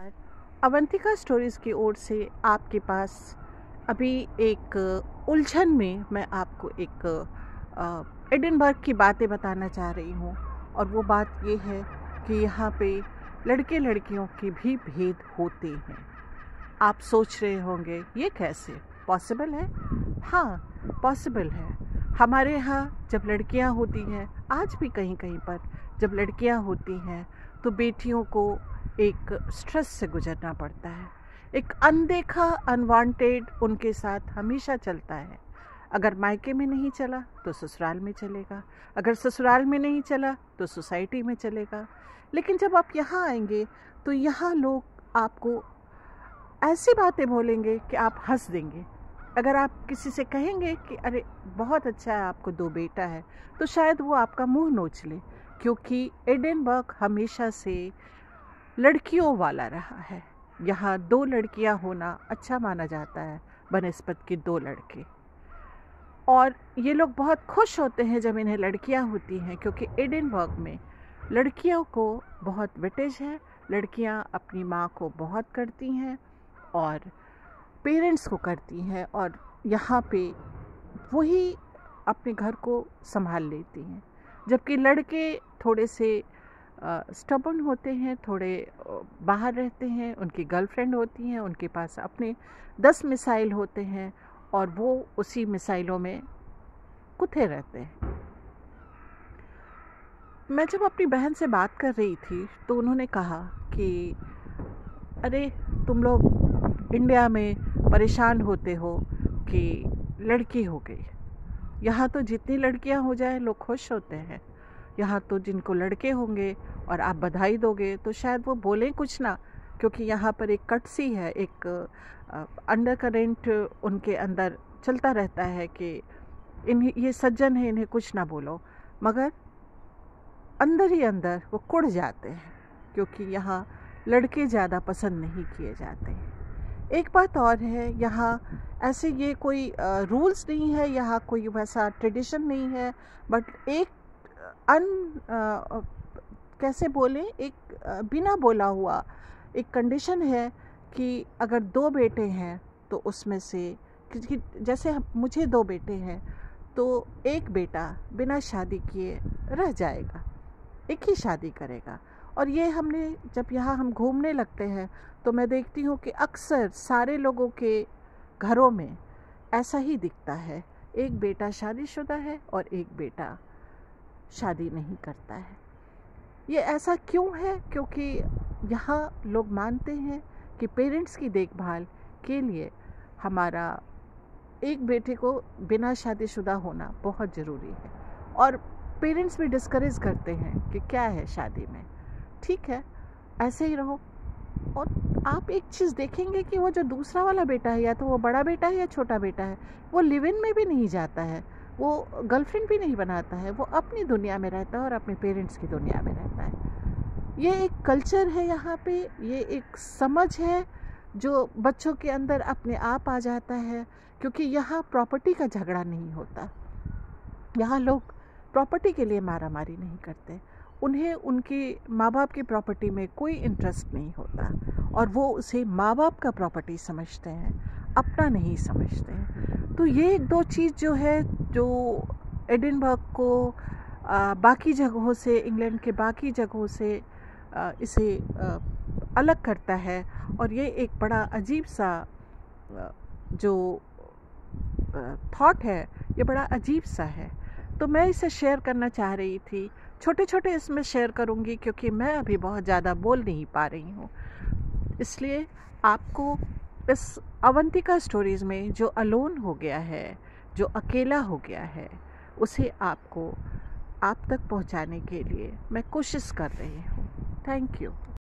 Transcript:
Avantika stories की ओर से आपके पास अभी एक उलझन में मैं आपको एक एडिनबर्ग की बातें बताना चाह रही हूँ। और वो बात ये है कि यहाँ पे लड़के लड़कियों के भी भेद होते हैं। आप सोच रहे होंगे ये कैसे पॉसिबल है? हाँ, पॉसिबल है। हमारे यहाँ जब लड़कियाँ होती हैं, आज भी कहीं कहीं पर जब लड़कियाँ होती हैं तो बेटियों को एक स्ट्रेस से गुजरना पड़ता है। एक अनदेखा अनवांटेड उनके साथ हमेशा चलता है। अगर मायके में नहीं चला तो ससुराल में चलेगा, अगर ससुराल में नहीं चला तो सोसाइटी में चलेगा। लेकिन जब आप यहाँ आएंगे तो यहाँ लोग आपको ऐसी बातें बोलेंगे कि आप हंस देंगे। अगर आप किसी से कहेंगे कि अरे बहुत अच्छा है, आपको 2 बेटा है, तो शायद वो आपका मुंह नोच ले, क्योंकि एडिनबर्ग हमेशा से लड़कियों वाला रहा है। यहाँ 2 लड़कियाँ होना अच्छा माना जाता है बनिस्बत के 2 लड़के। और ये लोग बहुत खुश होते हैं जब इन्हें लड़कियाँ होती हैं, क्योंकि एडिनबर्ग में लड़कियों को बहुत वेटेज है। लड़कियाँ अपनी माँ को बहुत करती हैं और पेरेंट्स को करती हैं, और यहाँ पे वही अपने घर को संभाल लेती हैं। जबकि लड़के थोड़े से स्टबर्न होते हैं, थोड़े बाहर रहते हैं, उनकी गर्लफ्रेंड होती हैं, उनके पास अपने 10 मिसाइल होते हैं और वो उसी मिसाइलों में गुथे रहते हैं। मैं जब अपनी बहन से बात कर रही थी तो उन्होंने कहा कि अरे तुम लोग इंडिया में परेशान होते हो कि लड़की हो गई, यहाँ तो जितनी लड़कियाँ हो जाए लोग खुश होते हैं। यहाँ तो जिनको लड़के होंगे और आप बधाई दोगे तो शायद वो बोलें कुछ ना, क्योंकि यहाँ पर एक कट सी है, एक अंडर करेंट उनके अंदर चलता रहता है कि इन्हें ये सज्जन है, इन्हें कुछ ना बोलो। मगर अंदर ही अंदर वो कुढ़ जाते हैं, क्योंकि यहाँ लड़के ज़्यादा पसंद नहीं किए जाते हैं। एक बात और है, यहाँ ऐसे ये कोई रूल्स नहीं है, यहाँ कोई वैसा ट्रेडिशन नहीं है, बट एक कैसे बोलें, एक बिना बोला हुआ एक कंडीशन है कि अगर 2 बेटे हैं तो उसमें से जैसे मुझे 2 बेटे हैं तो एक बेटा बिना शादी किए रह जाएगा, एक ही शादी करेगा। और ये हमने जब यहाँ हम घूमने लगते हैं तो मैं देखती हूँ कि अक्सर सारे लोगों के घरों में ऐसा ही दिखता है, एक बेटा शादीशुदा है और एक बेटा शादी नहीं करता है। ये ऐसा क्यों है? क्योंकि यहाँ लोग मानते हैं कि पेरेंट्स की देखभाल के लिए हमारा एक बेटे को बिना शादीशुदा होना बहुत ज़रूरी है। और पेरेंट्स भी डिस्करेज करते हैं कि क्या है शादी में, ठीक है ऐसे ही रहो। और आप एक चीज़ देखेंगे कि वो जो दूसरा वाला बेटा है, या तो वो बड़ा बेटा है या छोटा बेटा है, वो लिव इन में भी नहीं जाता है, वो गर्लफ्रेंड भी नहीं बनाता है, वो अपनी दुनिया में रहता है और अपने पेरेंट्स की दुनिया में रहता है। ये एक कल्चर है यहाँ पे, ये एक समझ है जो बच्चों के अंदर अपने आप आ जाता है, क्योंकि यहाँ प्रॉपर्टी का झगड़ा नहीं होता। यहाँ लोग प्रॉपर्टी के लिए मारामारी नहीं करते, उन्हें उनके माँ बाप की प्रॉपर्टी में कोई इंटरेस्ट नहीं होता और वो उसे माँ बाप का प्रॉपर्टी समझते हैं, अपना नहीं समझते हैं। तो ये 2 चीज़ जो है, जो एडिनबर्ग को बाकी जगहों से, इंग्लैंड के बाकी जगहों से इसे अलग करता है। और ये एक बड़ा अजीब सा जो थॉट है, ये बड़ा अजीब सा है। तो मैं इसे शेयर करना चाह रही थी, छोटे छोटे इसमें शेयर करूँगी, क्योंकि मैं अभी बहुत ज़्यादा बोल नहीं पा रही हूँ। इसलिए आपको इस अवंतिका स्टोरीज़ में जो अलोन हो गया है, जो अकेला हो गया है, उसे आपको आप तक पहुँचाने के लिए मैं कोशिश कर रही हूँ। Thank you.